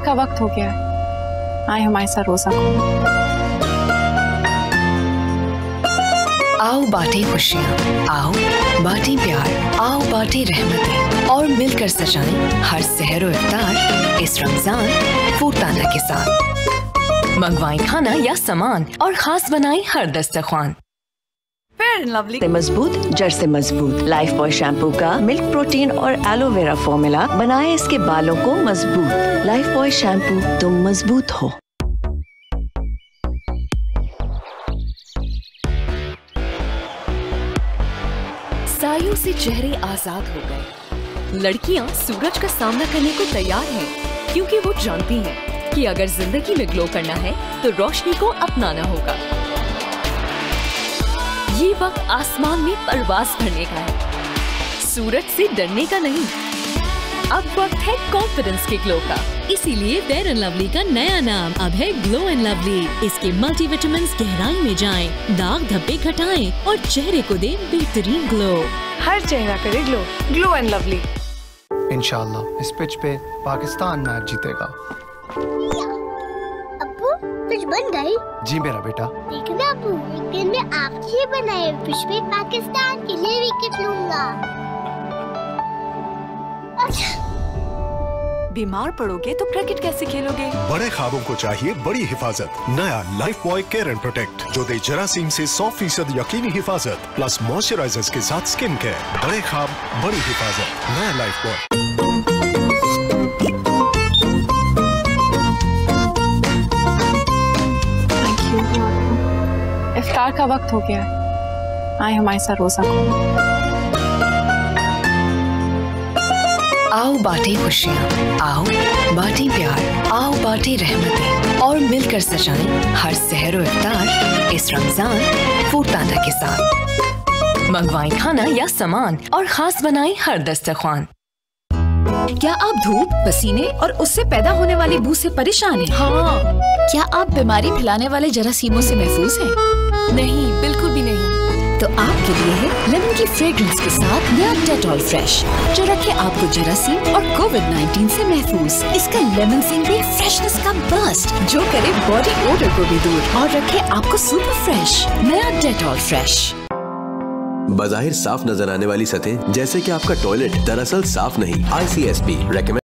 का वक्त हो गया है, आए हमारे साथ रोजा को। आओ बांटे खुशियाँ, आओ बांटे प्यार, आओ बांटे रहमतें और मिलकर सजाएं हर सहर और इफ्तार इस रमजान फूरताना के साथ। मंगवाएं खाना या सामान और खास बनाएं हर दस्तरख्वान। फेयर एंड लवली से मजबूत, जड़ से मजबूत। लाइफ बॉय शैम्पू का मिल्क प्रोटीन और एलोवेरा फॉर्मूला बनाए इसके बालों को मजबूत। लाइफ बॉय शैम्पू, तुम मजबूत हो। सायों से चेहरे आजाद हो गए। लड़कियां सूरज का सामना करने को तैयार हैं, क्योंकि वो जानती हैं कि अगर जिंदगी में ग्लो करना है तो रोशनी को अपनाना होगा। ये वक्त आसमान में परवाज भरने का है, सूरज से डरने का नहीं। अब वक्त है कॉन्फिडेंस के ग्लो का। इसीलिए फेयर एंड लवली का नया नाम अब है ग्लो एंड लवली। इसके मल्टीविटामिन्स गहराई में जाएं, दाग धब्बे घटाएं और चेहरे को दे बेहतरीन ग्लो। हर चेहरा करे ग्लो, ग्लो एंड लवली। इंशाल्लाह इस पिच पे पाकिस्तान मैच जीतेगा। अब्बू पिच बन गई? जी मेरा बेटा। देखना अब्बू, एक दिन में आपके बनाए पिच पे पाकिस्तान के लिए विकेट लूंगा। बीमार पड़ोगे तो क्रिकेट कैसे खेलोगे? बड़े ख्वाबों को चाहिए बड़ी हिफाजत। नया Lifebuoy care and protect जो दे जरासीम से 100% यकीनी हिफाजत प्लस मॉइस्चराइजर्स के साथ स्किन केयर। बड़े ख्वाब बड़ी हिफाजत, नया लाइफ बॉय। इफ्तार का वक्त हो गया है, आए हमारे साथ रोजा को। आओ बांटे खुशियाँ, आओ बांटे प्यार, आओ बांटे रहमतें और मिलकर सजाएं हर सहर और इफ्तार इस रमजान फूरताना के साथ। मंगवाएं खाना या सामान और खास बनाएं हर दस्तरख्वान। क्या आप धूप, पसीने और उससे पैदा होने वाली बू से परेशान हैं? हाँ। क्या आप बीमारी फैलाने वाले जरासीमों से महफूज हैं? नहीं, बिल्कुल भी नहीं। तो आपके लिए है लेमन की फ्रेग्रेंस के साथ नया डेटॉल फ्रेश, जो रखे आपको जरासीम और कोविड-19 से महफूज। इसका लेमन सिंह भी फ्रेशनेस का बर्स्ट, जो करे बॉडी ओडर को भी दूर और रखे आपको सुपर फ्रेश। नया डेटॉल फ्रेश। बज़ाहिर साफ नजर आने वाली सतह जैसे कि आपका टॉयलेट दरअसल साफ नहीं। ICSP recommend